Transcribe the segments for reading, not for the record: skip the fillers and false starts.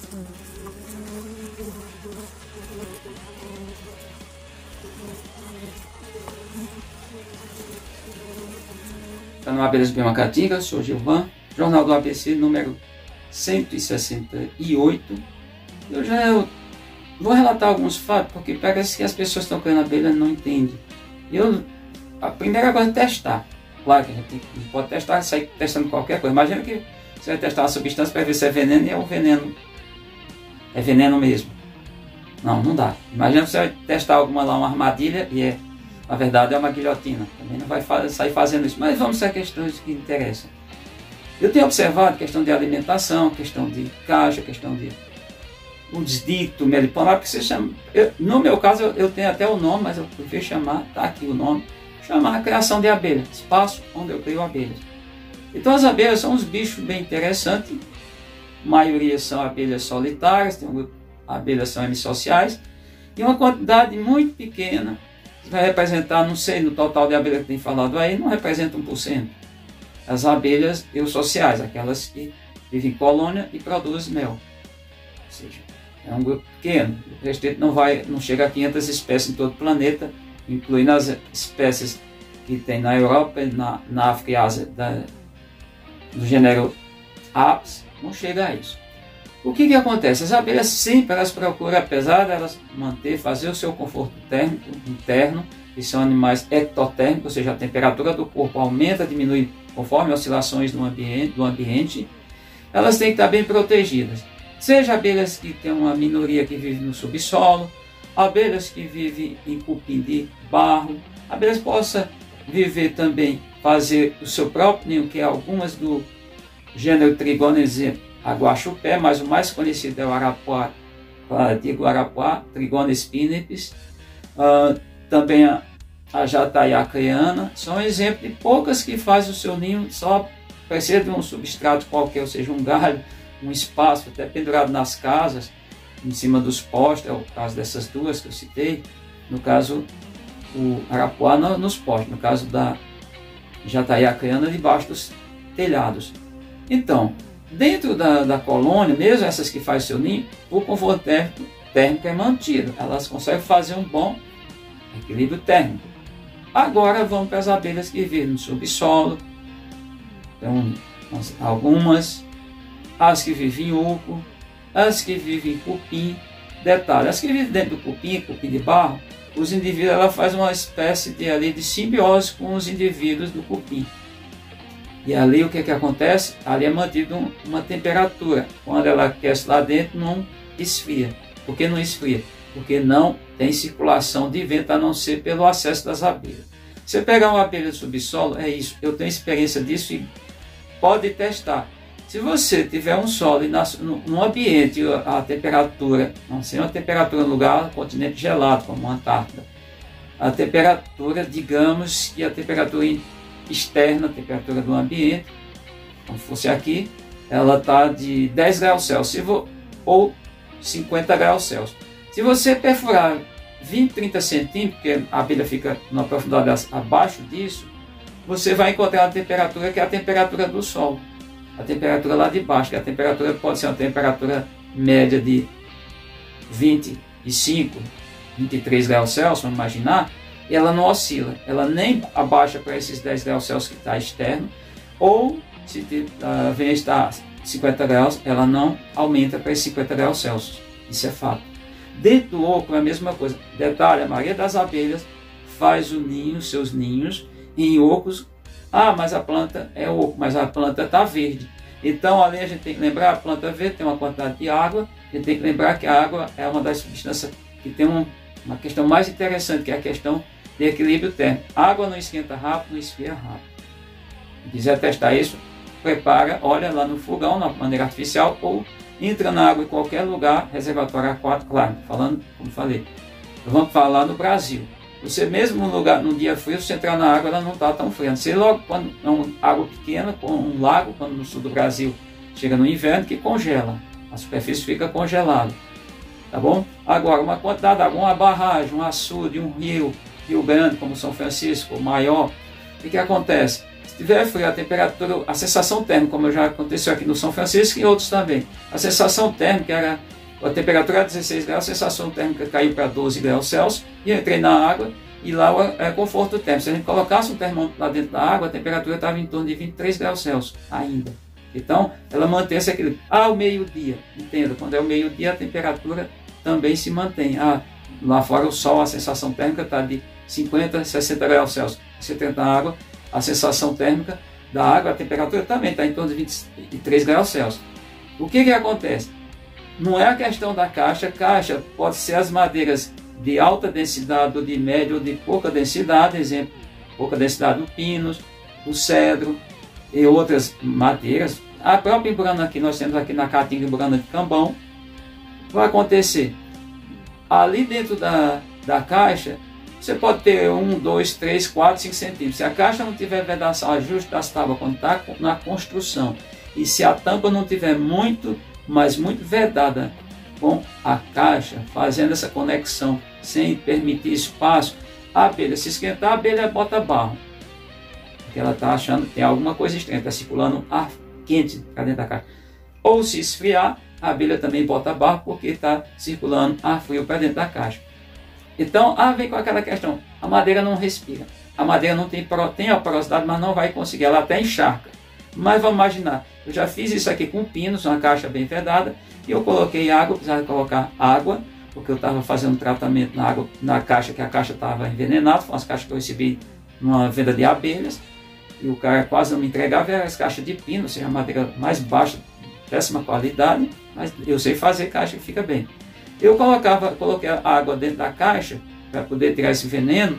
Canal Abelhas Biomacatinga, sou Gilvan, Jornal do ABC número 168. Eu vou relatar alguns fatos, porque parece que as pessoas que estão criando abelha não entendem. A primeira coisa é testar. Claro que a gente pode testar, sair testando qualquer coisa. Imagina que você vai testar uma substância para ver se é veneno e é um veneno. É veneno mesmo. Não dá. Imagina que você vai testar uma armadilha e na verdade é uma guilhotina. Também não vai sair fazendo isso. Mas vamos ser questões que interessam. Eu tenho observado questão de alimentação, questão de caixa, questão de os dito meliponar, porque você chama. No meu caso, eu tenho até o nome, mas eu prefiro chamar, tá aqui o nome, chamar a criação de abelha, espaço onde eu crio abelhas. Então as abelhas são uns bichos bem interessantes, a maioria são abelhas solitárias, tem um grupo, abelhas são hemissociais, e uma quantidade muito pequena, que vai representar, não sei, no total de abelhas que tem falado aí, não representa 1%. As abelhas eusociais, aquelas que vivem em colônia e produzem mel. Ou seja, é um grupo pequeno, o restante não chega a 500 espécies em todo o planeta, incluindo as espécies que tem na Europa, na África e Ásia, do gênero Apis, não chega a isso. O que acontece? As abelhas sempre elas procuram, apesar de elas fazer o seu conforto térmico interno, que são animais ectotérmicos, ou seja, a temperatura do corpo aumenta, diminui conforme oscilações do ambiente, elas têm que estar bem protegidas. Seja abelhas que tem uma minoria que vive no subsolo, abelhas que vivem em cupim de barro, abelhas que possam viver também, fazer o seu próprio ninho, que é algumas do gênero Trigones aguachupé, mas o mais conhecido é o arapuá, Trigones spinipes, também a jataia acreana, são exemplos de poucas que fazem o seu ninho, só precisa de um substrato qualquer, ou seja, um galho, um espaço, até pendurado nas casas, em cima dos postes, é o caso dessas duas que eu citei, no caso o arapuá nos postes, no caso da jataia acreana debaixo dos telhados. Então, dentro da colônia, mesmo essas que fazem seu ninho, o conforto térmico é mantido, elas conseguem fazer um bom equilíbrio térmico. Agora vamos para as abelhas que vivem no subsolo, então, algumas, as que vivem em oco, as que vivem em cupim. Detalhe, as que vivem dentro do cupim de barro, os indivíduos, ela faz uma espécie de simbiose com os indivíduos do cupim. E ali o que acontece? Ali é mantido uma temperatura. Quando ela aquece lá dentro, não esfria. Por que não esfria? Porque não tem circulação de vento, a não ser pelo acesso das abelhas. Você pegar uma abelha do subsolo, é isso. Eu tenho experiência disso e pode testar. Se você tiver um solo e num ambiente, a temperatura, não sei, uma temperatura no lugar, continente gelado, como a Antártida, a temperatura, digamos que a temperatura externa, a temperatura do ambiente, como fosse aqui, ela está de 10 graus Celsius ou 50 graus Celsius. Se você perfurar 20, 30 centímetros, porque a abelha fica numa profundidade abaixo disso, você vai encontrar a temperatura que é a temperatura do solo. A temperatura lá de baixo, que a temperatura pode ser uma temperatura média de 25, 23 graus Celsius, vamos imaginar, e ela não oscila, ela nem abaixa para esses 10 graus Celsius que está externo, ou se vem a estar 50 graus, ela não aumenta para esses 50 graus Celsius, isso é fato. Dentro do oco é a mesma coisa. Detalhe, a maioria das abelhas faz seus ninhos em ocos. Ah, mas a planta é oco, mas a planta está verde. Então, ali a gente tem que lembrar, a planta verde tem uma quantidade de água, a gente tem que lembrar que a água é uma das substâncias que tem uma questão mais interessante, que é a questão de equilíbrio térmico. A água não esquenta rápido, não esfria rápido. Se quiser testar isso, prepara, olha lá no fogão, na maneira artificial, ou entra na água em qualquer lugar, reservatório aquático, claro, falando, como falei. Vamos falar no Brasil. Você mesmo num dia frio, você entrar na água, ela não está tão fria. Você logo, quando é uma água pequena, com um lago, quando no sul do Brasil chega no inverno, que congela. A superfície fica congelada. Tá bom? Agora, uma quantidade de água, uma barragem, um açude, um rio Grande, como São Francisco, maior, o que acontece? Se tiver frio, a temperatura, a sensação térmica, como já aconteceu aqui no São Francisco e outros também, a sensação térmica era, a temperatura era 16 graus, a sensação térmica caiu para 12 graus Celsius, e eu entrei na água, e lá é conforto térmico. Se a gente colocasse um termômetro lá dentro da água, a temperatura estava em torno de 23 graus Celsius ainda. Então, ela mantém esse equilíbrio. Ao meio-dia, entenda, quando é o meio-dia, a temperatura também se mantém. Lá fora o sol, a sensação térmica está de 50, 60 graus Celsius. Você entra na água, a sensação térmica da água, a temperatura também está em torno de 23 graus Celsius. O que acontece? Não é a questão da caixa. Caixa pode ser as madeiras de alta densidade, ou de média, ou de pouca densidade. Exemplo, pouca densidade no pinus, o cedro e outras madeiras. A própria Imburana que nós temos aqui na Caatinga Imburana de Cambão, vai acontecer ali dentro da caixa. Você pode ter 1, 2, 3, 4, 5 centímetros. Se a caixa não tiver vedação, ajuste das tábuas quando está na construção, e se a tampa não tiver muito, mas muito vedada com a caixa, fazendo essa conexão sem permitir espaço, a abelha se esquentar, a abelha bota barro, porque ela está achando que tem alguma coisa estranha, está circulando ar quente para dentro da caixa. Ou se esfriar, a abelha também bota barro, porque está circulando ar frio para dentro da caixa. Então, vem com aquela questão, a madeira não respira, a madeira não tem a porosidade, mas não vai conseguir, ela até encharca. Mas vamos imaginar, eu já fiz isso aqui com pinos, uma caixa bem vedada, e eu coloquei água, precisava colocar água, porque eu estava fazendo tratamento na água, na caixa, que a caixa estava envenenada, foram as caixas que eu recebi numa venda de abelhas, e o cara quase não me entregava, era as caixas de pino, ou seja, a madeira mais baixa, péssima qualidade, mas eu sei fazer caixa que fica bem. Eu coloquei a água dentro da caixa, para poder tirar esse veneno,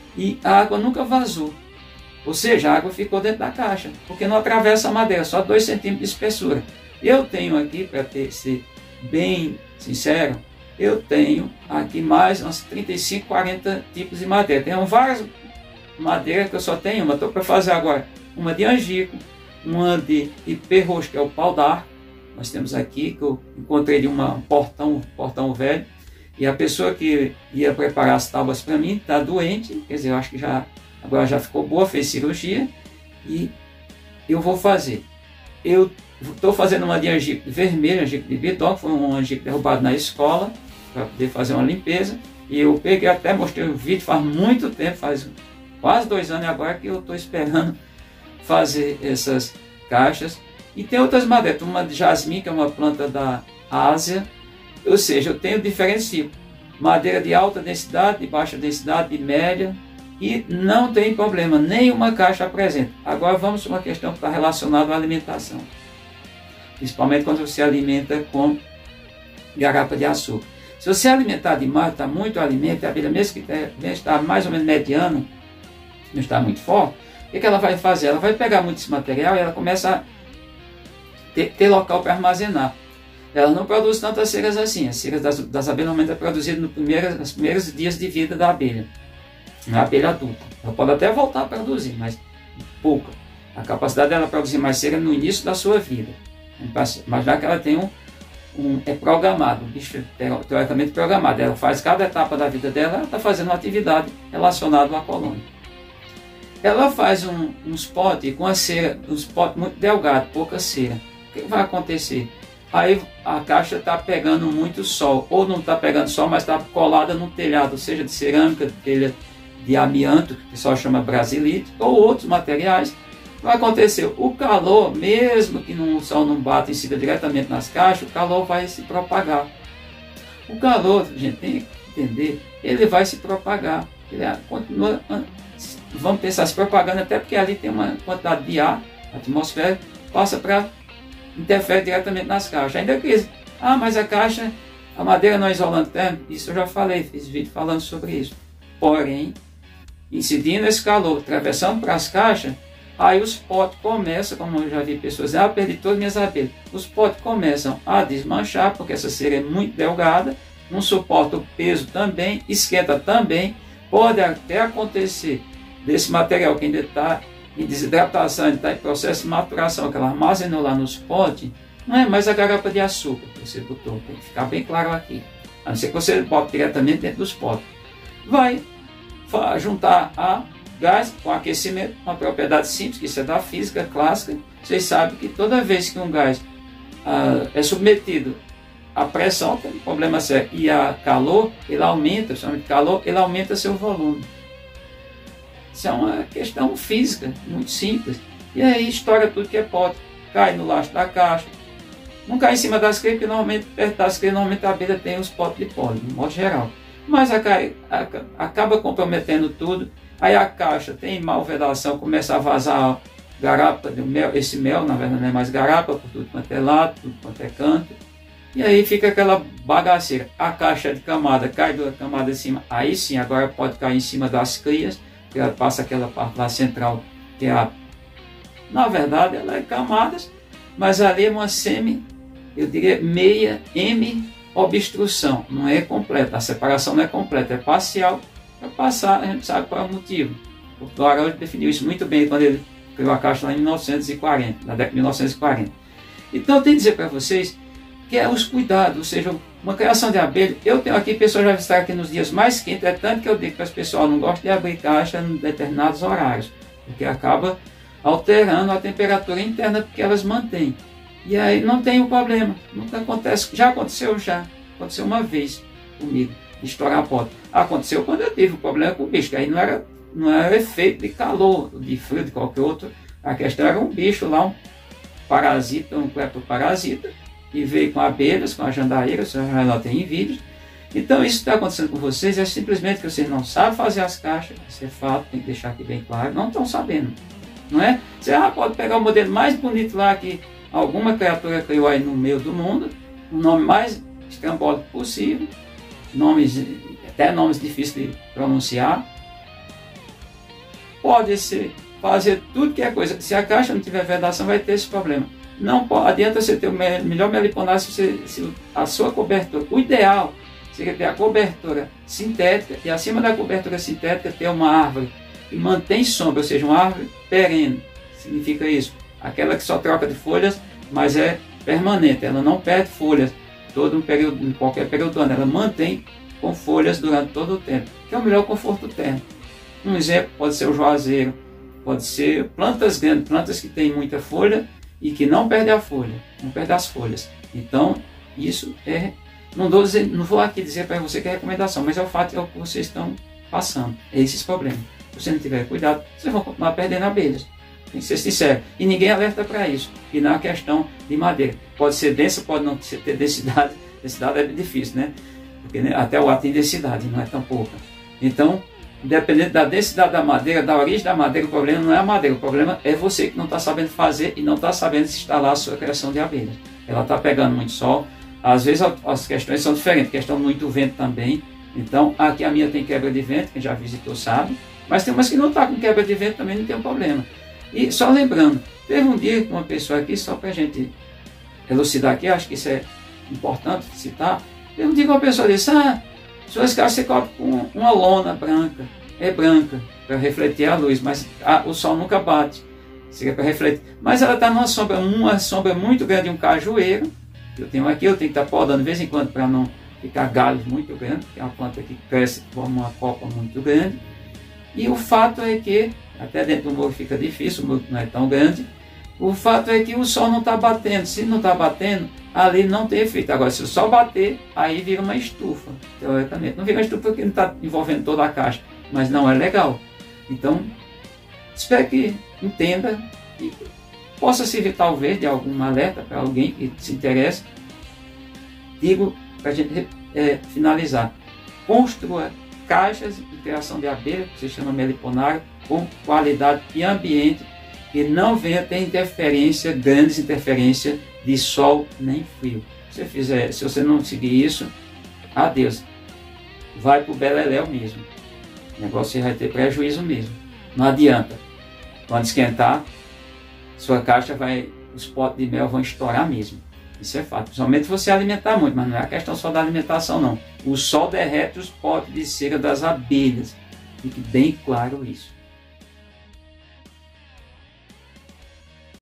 e a água nunca vazou. Ou seja, a água ficou dentro da caixa, porque não atravessa a madeira, só 2 centímetros de espessura. Eu tenho aqui, para ser bem sincero, eu tenho aqui mais uns 35, 40 tipos de madeira. Tenho várias madeiras que eu só tenho uma. Estou para fazer agora uma de angico, uma de ipê roxo, que é o pau d'arco. Nós temos aqui, que eu encontrei de um portão velho, e a pessoa que ia preparar as tábuas para mim está doente, quer dizer, eu acho que agora já ficou boa, fez cirurgia, e eu vou fazer. Eu estou fazendo uma de angico vermelho, angico de bidó, que foi um angico derrubado na escola, para poder fazer uma limpeza, e eu peguei, até mostrei o vídeo, faz muito tempo, faz quase 2 anos agora que eu estou esperando fazer essas caixas. E tem outras madeiras, uma de jasmim, que é uma planta da Ásia, ou seja, eu tenho diferentes tipos, madeira de alta densidade, de baixa densidade, de média, e não tem problema, nenhuma caixa apresenta. Agora vamos para uma questão que está relacionada à alimentação, principalmente quando você alimenta com garrafa de açúcar. Se você alimentar demais, está muito alimento, a abelha mesmo que está mais ou menos mediana, não está muito forte, o que ela vai fazer? Ela vai pegar muito esse material e ela começa a ter local para armazenar. Ela não produz tantas ceras assim. As ceras das abelhas normalmente é produzida nos primeiros dias de vida da abelha, na abelha adulta. Ela pode até voltar a produzir, mas pouca. A capacidade dela produzir mais cera no início da sua vida. Mas já que ela tem é programado, o bicho teoricamente programado. Ela faz cada etapa da vida dela, ela está fazendo uma atividade relacionada à colônia. Ela faz uns potes com a cera, uns potes muito delgados, pouca cera. O que vai acontecer? Aí a caixa está pegando muito sol, ou não está pegando sol, mas está colada no telhado, seja de cerâmica, telha de amianto, que o pessoal chama brasilite, ou outros materiais. Vai acontecer o calor, mesmo que o sol não bata em cima diretamente nas caixas, o calor vai se propagar. O calor, gente, tem que entender, ele vai se propagar, ele continua, vamos pensar, se propagando, até porque ali tem uma quantidade de ar, atmosfera, passa para, interfere diretamente nas caixas. Ainda que, mas a caixa, a madeira não é isolante térmico, isso eu já falei, fiz vídeo falando sobre isso. Porém, incidindo esse calor, atravessando para as caixas, aí os potes começam, como eu já vi pessoas dizendo, perdi todas as minhas abelhas. Os potes começam a desmanchar, porque essa cera é muito delgada, não suporta o peso também, esquenta também. Pode até acontecer desse material que ainda está em desidratação, ainda está em processo de maturação, que ela armazenou lá nos potes, não é mais a garrafa de açúcar que você botou, tem que ficar bem claro aqui. A não ser que você bote diretamente dentro dos potes. Vai juntar gás com aquecimento, uma propriedade simples, que isso é da física clássica. Vocês sabem que toda vez que um gás é submetido à pressão, tem um problema sério, e a calor, ele aumenta, principalmente calor, ele aumenta seu volume. Isso é uma questão física, muito simples. E aí estoura tudo que é pote, cai no lastro da caixa. Não cai em cima das creias, porque normalmente, perto das creias, normalmente a abelha tem os potes de pólen, de modo geral. Mas acaba comprometendo tudo. Aí a caixa tem malvedação, começa a vazar garapa de mel. Esse mel, na verdade, não é mais garapa, por tudo quanto é lado, tudo quanto é canto. E aí fica aquela bagaceira. A caixa de camada cai da camada de cima. Aí sim, agora pode cair em cima das crias, que ela passa aquela parte lá central, que é a... Na verdade, ela é camadas, mas ali é uma eu diria meia obstrução. Não é completa, a separação não é completa, é parcial. Para passar, a gente sabe qual é o motivo. O Dr. Araújo definiu isso muito bem quando ele criou a caixa lá em 1940, na década de 1940. Então eu tenho que dizer para vocês que é os cuidados, ou seja, uma criação de abelha. Eu tenho aqui, pessoas já estão aqui nos dias mais quentes, é tanto que eu digo para as pessoas, não gostam de abrir caixa em determinados horários, porque acaba alterando a temperatura interna que elas mantêm. E aí não tem um problema, nunca acontece, já aconteceu uma vez comigo, de estourar a porta. Aconteceu quando eu tive um problema com o bicho, que aí não era efeito de calor, de frio, de qualquer outro, a questão era um bicho lá, um parasita, um cleptoparasita, que veio com abelhas, com a jandaíra, vocês já notem em vídeos. Então isso está acontecendo com vocês, é simplesmente que vocês não sabem fazer as caixas, isso é fato, tem que deixar aqui bem claro, não estão sabendo, não é? Você pode pegar o modelo mais bonito lá que alguma criatura criou aí no meio do mundo, o nome mais estrambólico possível, até nomes difíceis de pronunciar, pode ser fazer tudo que é coisa. Se a caixa não tiver vedação, vai ter esse problema. Não adianta você ter o melhor meliponário se a sua cobertura, o ideal seria ter a cobertura sintética e acima da cobertura sintética ter uma árvore que mantém sombra, ou seja, uma árvore perene. Significa isso, aquela que só troca de folhas, mas é permanente, ela não perde folhas em qualquer período do ano, ela mantém com folhas durante todo o tempo, que é o melhor conforto térmico. Um exemplo pode ser o juazeiro, pode ser plantas grandes, plantas que têm muita folha e que não perdem a folha, não perdem as folhas. Então, isso é, não vou aqui dizer para você que é recomendação, mas é o fato, é o que vocês estão passando, é esses problemas. Se você não tiver cuidado, vocês vão continuar perdendo abelhas. Tem que ser sincero. E ninguém alerta para isso. E não é questão de madeira. Pode ser densa, pode não ter densidade. Densidade é difícil, né? Porque até o ar tem densidade, não é tão pouca. Então, independente da densidade da madeira, da origem da madeira, o problema não é a madeira. O problema é você que não está sabendo fazer e não está sabendo instalar a sua criação de abelhas. Ela está pegando muito sol. Às vezes as questões são diferentes. Questão muito vento também. Então, aqui a minha tem quebra de vento, quem já visitou sabe. Mas tem umas que não está com quebra de vento também, não tem um problema. E só lembrando, teve um dia com uma pessoa aqui, só para a gente elucidar aqui, acho que isso é importante citar. Teve um dia que uma pessoa disse, suas caixas você cobre com uma lona branca, é branca, para refletir a luz, mas o sol nunca bate, seria para refletir. Mas ela está numa sombra, uma sombra muito grande, um cajueiro, que eu tenho aqui, eu tenho que estar podando de vez em quando para não ficar galhos muito grandes, porque é uma planta que cresce, forma uma copa muito grande. E o fato é que, até dentro do muro fica difícil, o muro não é tão grande, o fato é que o sol não está batendo. Se não está batendo, ali não tem efeito. Agora, se o sol bater, aí vira uma estufa, teoricamente. Não vira uma estufa porque não está envolvendo toda a caixa, mas não é legal. Então, espero que entenda e possa servir talvez de algum alerta para alguém que se interesse. Digo, para a gente finalizar, construa caixas de criação de abelha, que se chama meliponário, com qualidade e ambiente, que não venha ter interferência, grandes interferências de sol nem frio. Se você não seguir isso, adeus. Vai para o beleléu mesmo. O negócio vai ter prejuízo mesmo. Não adianta. Quando esquentar, sua caixa os potes de mel vão estourar mesmo. Isso é fato. Principalmente se você alimentar muito, mas não é a questão só da alimentação, não. O sol derrete os potes de cera das abelhas. Fique bem claro isso.